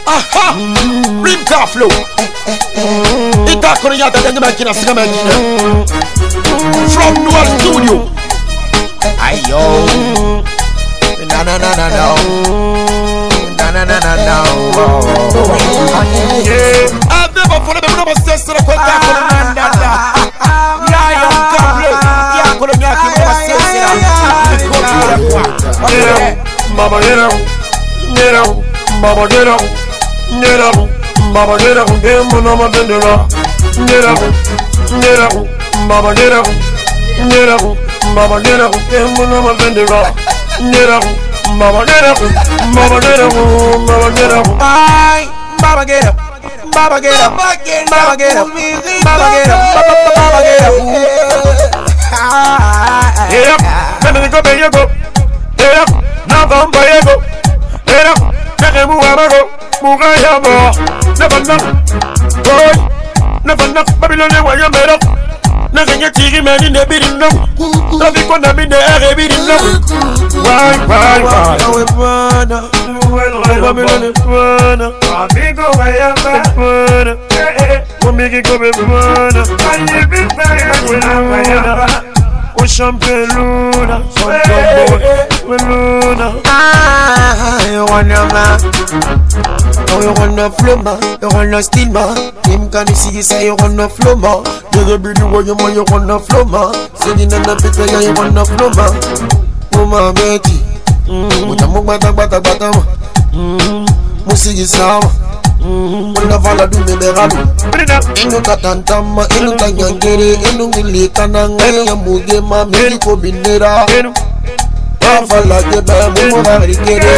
Aha! Rim car flow. Ita konya ta denga makina siga makina. From Noir Studio. Ayo. Na na na na na. Na na na na na. I've never followed the number 6 to the contact for the man that. Lion Cable. Ya kolonya ki number 6. Mama get up. Get up. Mama get up. Get up. Mama get up. Get up. Get up. Get up. Mama get up. Get up. Mama get up. Get up. Get up. Mama get up. Mama get up. Mama get up. Bye. Mama get up. Mama get up. Mama get up. Mama get up. Mama get up. Get up. Let me go. There you go. Get up. Now come by you go. Get up. Let me move on go. Move on your boy. Never knock. Boy. Never knock. Babylon where you made up. Nothing you take me in the bidding no. Nothing gonna be the air bidding no. Why? Now we burn up. Babylon is burn up. Amigo, why you burn up? We'll make it go be burn up. I live in fire when I'm oh, champagne Luna, Luna. You wanna man? Oh, you wanna flow man? You wanna steal man? Him can you see you say you wanna flow man? You be the way you wanna flow man? Sitting in the picture, you wanna flow man? Oh my Betty, mucha bata bata musiki sawa. Muna vala du me beralu. Inu katantama, inu tanyangere, inu milikana ngaya muge ma miliko binera. Vala geba mumu harikere.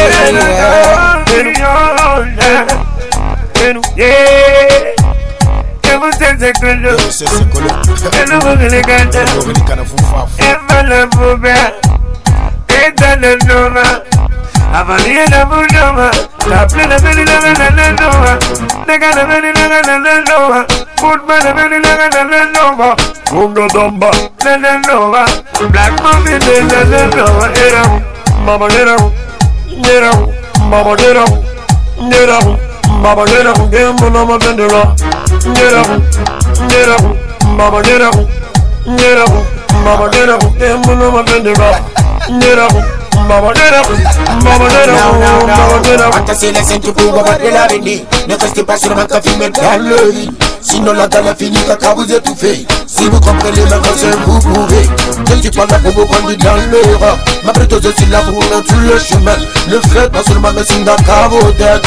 Inu yeah. Emu sense kolo. Enu mugile kanta. Emu la bube. Eta la noma. Avalia la bunoma. La plena veni la noma. Nega veni la noma. Football veni la noma. Mungo domba la noma. Black mommy la noma. Era mama era. Era mama era. Era mama era. Gembo mama vendera. Era mama era. Era mama era. Gembo mama vendera. Era Mama get up, mama get up, mama get up. Antes se le sente pour battre la venue. Ne restez pas sur ma café, mais dans le lit. Sinon la dalle a fini, caca vous étouffez. Si vous comprenez ma canción, vous pouvez. Je ne suis pas là pour vous prendre dans l'erreur. Ma plutôt je suis là pour vous dans tout le chemin. Le frère, pas seulement mais c'est dans ta tête.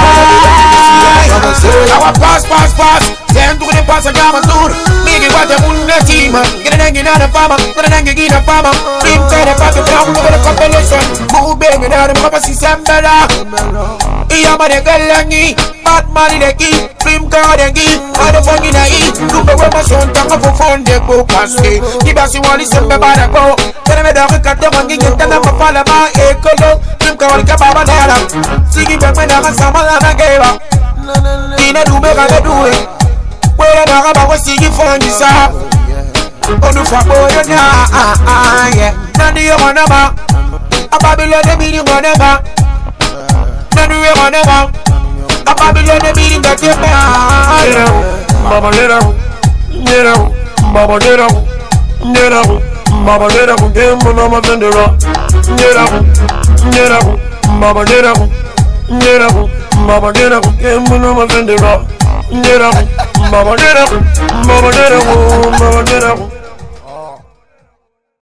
Pass. C'est un tour de passe à gamme tour. Migi what the moon the team. Get a dang in the farmer, get a dang in the farmer. Bring kind of pack down with a compilation. Move baby down and papa see Sambella. Iyama de galangi, bad money the key. Bring card and key. I don't fucking eat. Look at my son, talk of a phone, they go past me. Give us one listen by the go. Tell me that I got the one get them for follow my echo. Bring card and kababa there. Singing back when I was someone I gave up. Ina do me I do it. Where I was singing for this up. Oh, no, for boy, yeah. None of you want about a Babylon, the meeting on ever. None of you want about a Babylon, the meeting that you buy. Mama, get up, get up, Mama, get up, get up, Mama, get up, get up, Mama, get up, get up, get up, Mama, get up, get up, Mama, get up, get up, Mama, get up. Get up, mama, get up, mama, get up, mama.